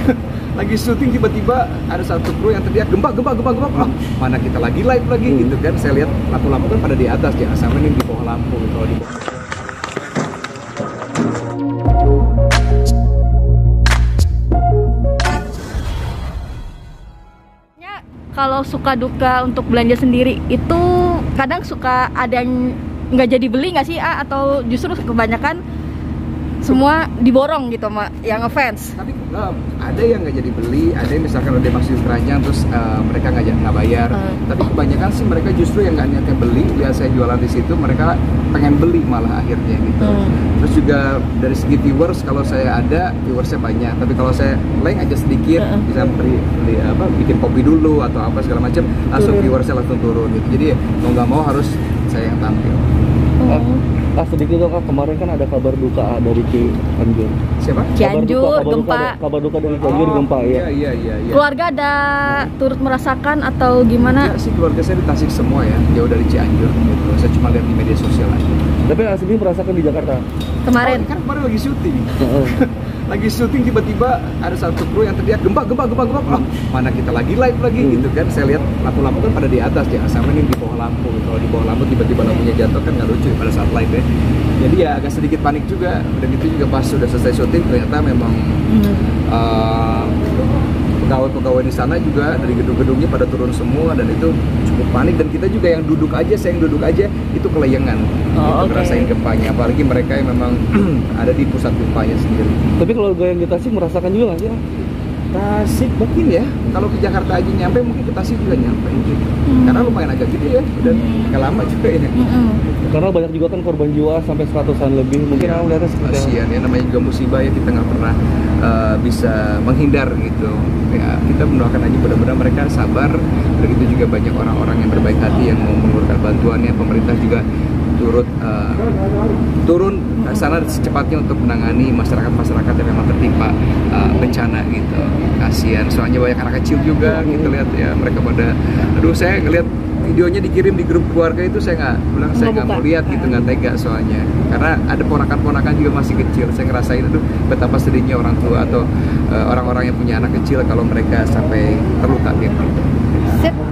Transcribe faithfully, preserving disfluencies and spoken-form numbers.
lagi syuting tiba-tiba ada satu kru yang teriak gempa gempa gempa gempa. Oh, mana kita lagi live lagi hmm. gitu kan. Saya lihat lampu-lampu kan pada di atas, jangan sampai nih di bawah lampu gitu. Kalau di bawah. Kalau suka duka untuk belanja sendiri itu kadang suka ada yang nggak jadi beli nggak sih A, atau justru kebanyakan semua diborong gitu sama yang ngefans? Tapi um, ada yang nggak jadi beli, ada yang misalkan udah masuk keranjang terus uh, mereka nggak nggak bayar. Uh. Tapi kebanyakan sih mereka justru yang nggak niatnya beli, lihat saya jualan di situ, mereka pengen beli malah akhirnya gitu. Uh. Terus juga dari segi viewers, kalau saya ada viewersnya banyak, tapi kalau saya leng aja sedikit, uh. bisa beli, beli apa, bikin kopi dulu atau apa segala macam, langsung turun. Viewersnya langsung turun gitu. Jadi mau nggak mau harus saya yang tampil. Uh. Ah, sedikit dong Kak, kemarin kan ada kabar duka dari Cianjur. Siapa? Cianjur, kabar duka, kabar gempa. Duka, kabar duka dari Cianjur, oh, gempa ya. Iya, iya, iya, iya. Keluarga ada turut merasakan atau gimana? Ya sih, keluarga saya di Tasik semua ya, jauh dari Cianjur gitu. Saya cuma lihat di media sosial aja. Tapi asli merasakan di Jakarta? Kemarin? Oh, kan kemarin lagi syuting. Lagi syuting tiba-tiba ada satu kru yang teriak gempa gempa gempa gempa. Oh, mana kita lagi live lagi hmm. gitu kan. Saya lihat lampu-lampu kan pada di atas, jangan sampai nih di bawah lampu. Kalau di bawah lampu tiba-tiba lampunya jatuh kan nggak lucu pada saat live ya. Jadi ya agak sedikit panik juga. Dan itu juga pas sudah selesai syuting ternyata memang hmm. uh, pegawai-pegawai di sana juga dari gedung-gedungnya pada turun semua dan itu cukup panik, dan kita juga yang duduk aja, saya yang duduk aja itu kelayangan oh, gitu, okay. Ngerasain gempanya, apalagi mereka yang memang ada di pusat gempanya sendiri. Tapi kalau gue yang di Tasik merasakan juga nggak sih? Tasik mungkin ya, kalau ke Jakarta aja nyampe, mungkin ke Tasik juga nyampe gitu. Hmm. Karena lumayan agak gede ya, dan hmm. agak lama juga ya. Hmm. Karena banyak juga kan korban jiwa sampai seratusan lebih. Mungkin ya, orang melihatnya seperti kasihan ya, namanya juga musibah ya, kita nggak pernah uh, bisa menghindar gitu. Ya, kita mendoakan aja mudah-mudahan mereka sabar. Begitu juga banyak orang-orang yang berbaik hati yang mau mengeluarkan bantuannya. Pemerintah juga turut uh, turun ke sana secepatnya untuk menangani masyarakat-masyarakat yang memang tertimpa uh, bencana gitu. Kasihan, soalnya banyak anak kecil juga gitu, lihat ya mereka pada, aduh saya ngeliat videonya dikirim di grup keluarga itu saya nggak bilang saya nggak mau lihat gitu, nggak tega soalnya karena ada ponakan-ponakan juga masih kecil. Saya ngerasain itu betapa sedihnya orang tua atau orang-orang uh, yang punya anak kecil kalau mereka sampai terluka gitu. Sip.